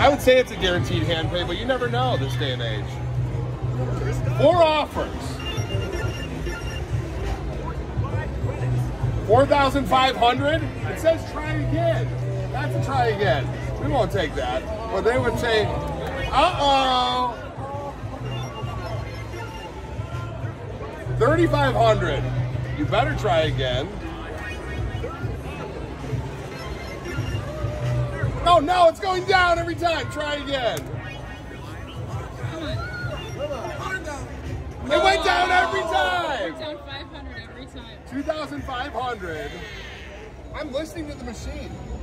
I would say it's a guaranteed hand pay, but you never know this day and age. 4 offers. 4,500? It says try again. That's a try again. We won't take that. But they would say, uh-oh. 3,500. You better try again. Oh no, it's going down every time. Try again. It went down every time. It's down 500 every time. 2,500. I'm listening to the machine.